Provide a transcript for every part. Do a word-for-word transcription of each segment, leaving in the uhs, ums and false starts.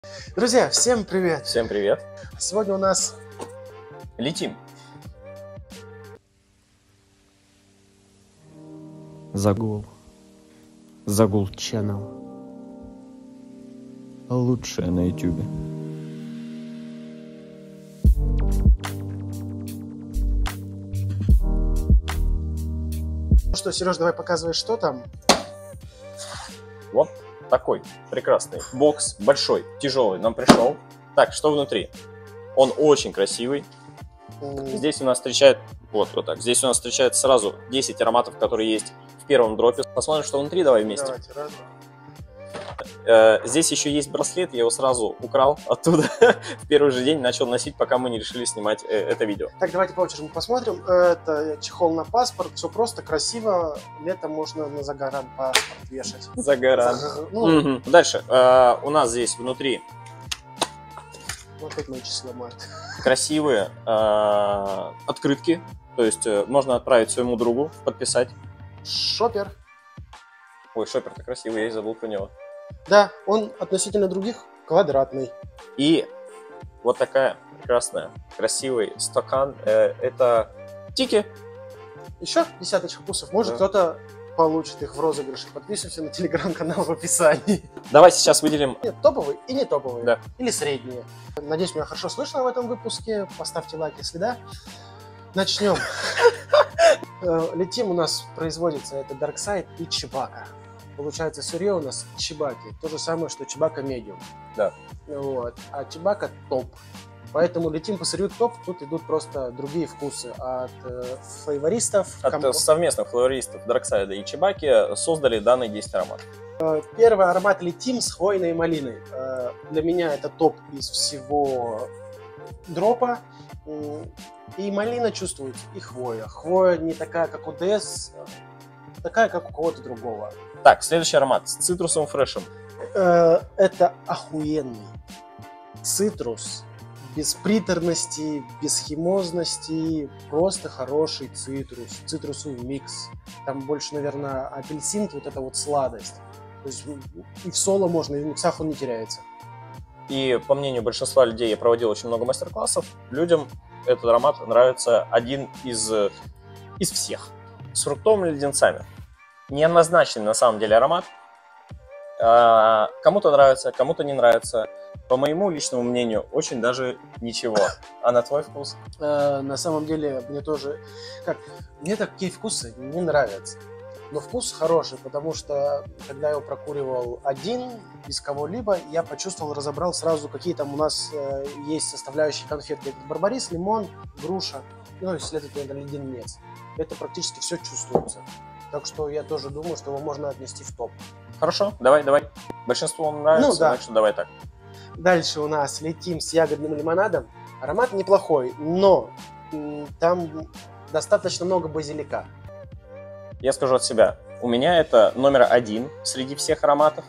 Друзья, всем привет! Всем привет! Сегодня у нас летим. Загул. Загул Channel. Лучшее на ютубе. Ну что, Сереж, давай показывай, что там. Вот такой прекрасный бокс, большой, тяжелый, нам пришел. Так, что внутри? Он очень красивый. Здесь у нас встречает, вот, вот так, здесь у нас встречает сразу десять ароматов, которые есть в первом дропе. Посмотрим, что внутри, давай вместе. Давайте, раз, э, здесь еще есть браслет, я его сразу украл оттуда в первый же день, начал носить, пока мы не решили снимать э, это видео. Так, давайте по очереди посмотрим. Это чехол на паспорт, все просто, красиво. Летом можно на загоран паспорт вешать. Загоран. Заг... Ну, угу. Дальше, э, у нас здесь внутри вот опять мои числа ломают. Красивые э, открытки, то есть э, можно отправить своему другу, подписать. Шопер. Ой, шопер-то красивый, я и забыл про него. Да, он относительно других квадратный. И вот такая прекрасная, красивый стакан. Э, это тики. Еще десяточка вкусов. Может, Да. кто-то получит их в розыгрыше. Подписывайся на телеграм-канал в описании. Давай сейчас выделим. Нет, топовые и не топовые. Да. Или средние. Надеюсь, меня хорошо слышно в этом выпуске. Поставьте лайк, если да. Начнем. Летим у нас производится это Darkside и Чибака. Получается, сырье у нас Чибаки. То же самое, что Чибака Medium. Да. Вот. А Чибака топ. Поэтому летим по сырью топ. Тут идут просто другие вкусы от э, флейвористов. От Ком... совместных флористов Darkside и Чибаки создали данные десять ароматов. Первый аромат летим с хвойной малиной. Э, для меня это топ из всего дропа. И малина чувствуется, и хвоя. Хвоя не такая, как у ДС, такая, как у кого-то другого. Так, следующий аромат с цитрусовым фрешем. Э, это охуенный цитрус. Без приторности, без химозности. Просто хороший цитрус. Цитрусовый микс. Там больше, наверное, апельсин, вот эта вот сладость. То есть и в соло можно, и в миксах он не теряется. И по мнению большинства людей, я проводил очень много мастер-классов, людям этот аромат нравится один из, из всех. С фруктовыми леденцами. Неоднозначный на самом деле аромат. Кому-то нравится, кому-то не нравится. По моему личному мнению, очень даже ничего. А на твой вкус? Э, на самом деле, мне тоже... Как, мне такие вкусы не нравятся. Но вкус хороший, потому что, когда я его прокуривал один, без кого-либо, я почувствовал, разобрал сразу, какие там у нас э, есть составляющие конфетки. Это барбарис, лимон, груша, ну и, следовательно, леденец. Это практически все чувствуется. Так что я тоже думаю, что его можно отнести в топ. Хорошо, давай, давай. Большинству вам нравится, Ну, да. так что давай так. Дальше у нас летим с ягодным лимонадом. Аромат неплохой, но м, там достаточно много базилика. Я скажу от себя. У меня это номер один среди всех ароматов.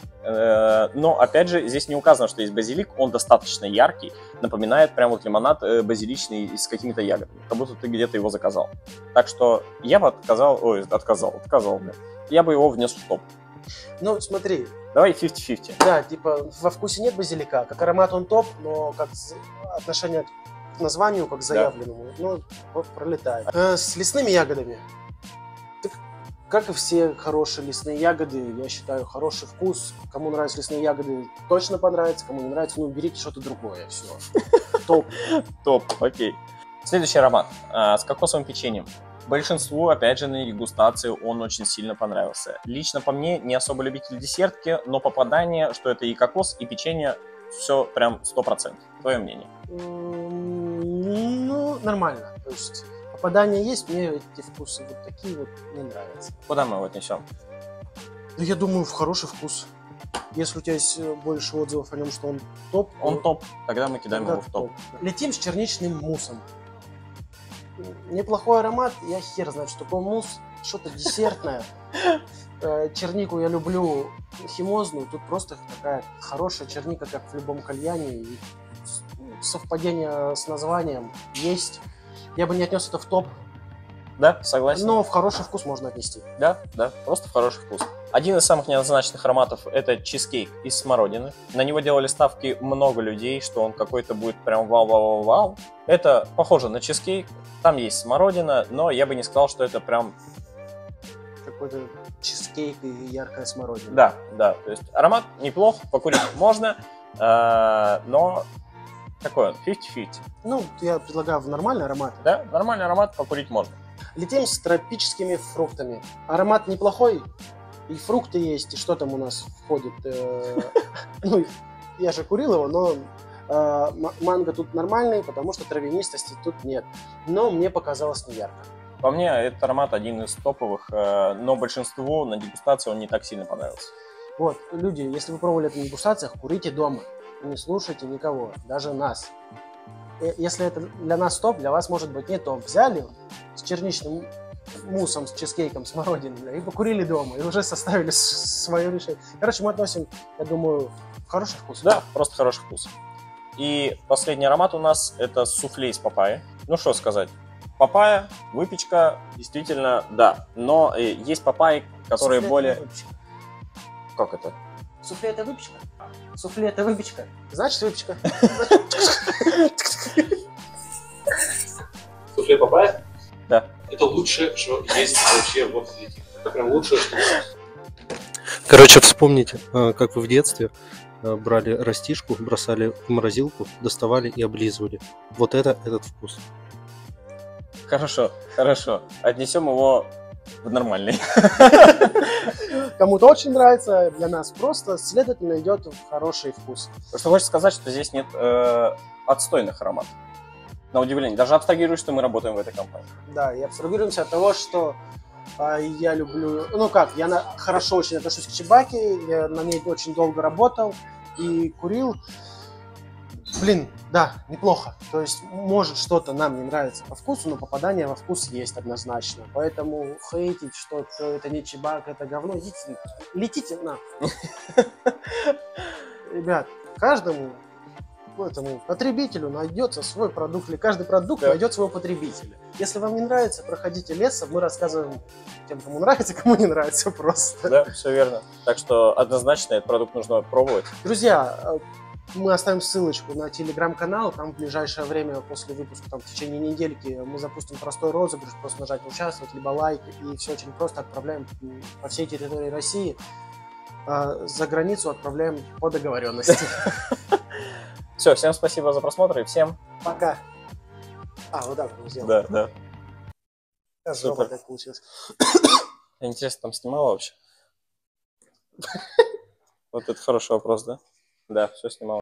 Но, опять же, здесь не указано, что есть базилик. Он достаточно яркий. Напоминает прям вот лимонад базиличный с какими-то ягодами. Как будто ты где-то его заказал. Так что я бы отказал... Ой, отказал. Отказал, блин. Я бы его внес в топ. Ну, смотри. Давай пятьдесят на пятьдесят. Да, типа, во вкусе нет базилика. Как аромат он топ, но как отношение к названию, как к заявленному, да. Ну, вот пролетает. Э, с лесными ягодами. Как и все хорошие лесные ягоды, я считаю, хороший вкус. Кому нравятся лесные ягоды, точно понравится. Кому не нравится, ну, берите что-то другое. Все. Топ. Топ, окей. Следующий аромат с кокосовым печеньем. Большинству, опять же, на дегустации он очень сильно понравился. Лично по мне, не особо любитель десертки, но попадание, что это и кокос, и печенье, все прям сто процентов. Твое мнение? Ну, нормально. То есть... Попадание есть, мне эти вкусы вот такие вот не нравятся. Куда мы его отнесем? Ну, я думаю, в хороший вкус. Если у тебя есть больше отзывов о нем, что он топ. Он то... топ, тогда мы кидаем тогда его в топ. топ. Летим с черничным муссом. Неплохой аромат, я хер знает, что такое мусс, что-то десертное. Чернику я люблю химозную, тут просто такая хорошая черника, как в любом кальяне. И совпадение с названием есть. Я бы не отнес это в топ. Да, согласен. Но в хороший вкус можно отнести. Да, да, просто в хороший вкус. Один из самых неоднозначных ароматов – это чизкейк из смородины. На него делали ставки много людей, что он какой-то будет прям вау-вау-вау. Это похоже на чизкейк, там есть смородина, но я бы не сказал, что это прям… Какой-то чизкейк и яркая смородина. Да, да, то есть аромат неплох, покурить можно, но такой он, пятьдесят на пятьдесят. Ну, я предлагаю в нормальный аромат. Да, нормальный аромат, покурить можно. Летим с тропическими фруктами. Аромат неплохой, и фрукты есть, и что там у нас входит? Ну, я же курил его, но манго тут нормальный, потому что травянистости тут нет. Но мне показалось неярко. По мне, этот аромат один из топовых, но большинству на дегустации он не так сильно понравился. Вот, люди, если вы пробовали это на дегустациях, курите дома. Не слушайте никого, даже нас. Если это для нас топ, для вас может быть не топ. Взяли с черничным муссом, с чизкейком, смородиной и покурили дома, и уже составили свое решение. Короче, мы относим, я думаю, хороший вкус. Да, просто хороший вкус. И последний аромат у нас это суфле из папайи. Ну что сказать, папайя, выпечка, действительно, да. Но есть папайи, которые суфле более… Как это? Суфле это выпечка? Суфле это выпечка. Значит, выпечка. Суфле папайя? Да. Это лучшее, что есть вообще вот здесь. Это прям лучшее, что есть. Короче, вспомните, как вы в детстве брали растишку, бросали в морозилку, доставали и облизывали. Вот это этот вкус. Хорошо, хорошо. Отнесем его в нормальный. Кому-то очень нравится, для нас просто, следовательно, идет в хороший вкус. Что хочется сказать, что здесь нет э, отстойных ароматов. На удивление. Даже абстрагируюсь, что мы работаем в этой компании. Да, и абстрагируемся от того, что э, я люблю... Ну как, я на, хорошо очень отношусь к Чебаке, я на ней очень долго работал и курил. Блин, да, неплохо. То есть, может, что-то нам не нравится по вкусу, но попадание во вкус есть однозначно. Поэтому хейтить, что это не Чебак, это говно, идите, летите на. Ребят, каждому этому потребителю найдется свой продукт, или каждый продукт да. найдет своего потребителя. Если вам не нравится, проходите лесом, мы рассказываем тем, кому нравится, кому не нравится просто. Да, все верно. Так что однозначно этот продукт нужно пробовать. Друзья, мы оставим ссылочку на телеграм-канал, там в ближайшее время после выпуска, там в течение недельки мы запустим простой розыгрыш, просто нажать «Участвовать», либо лайк, и все очень просто отправляем по всей территории России. А за границу отправляем по договоренности. Все, всем спасибо за просмотр и всем пока. А, вот так мы сделали. Да, да. Как жопа так получилось. Интересно, там снимала вообще? Вот это хороший вопрос, да? Да, все снимал.